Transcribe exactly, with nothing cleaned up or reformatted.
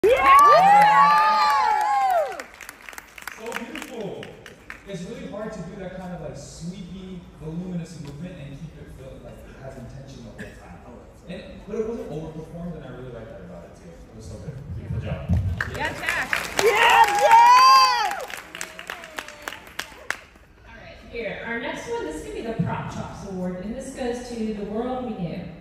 Yeah! So beautiful. It's really hard to do that kind of like sweepy, voluminous movement and keep it feel like it has intention the whole time. And, but it wasn't overperformed, and I really like that about it too. It was so good. Beautiful job. Yeah, Jack. Yeah, Jack! All right, here, our next one, this is going to be the Prop Chops Award, and this goes to The World We Knew.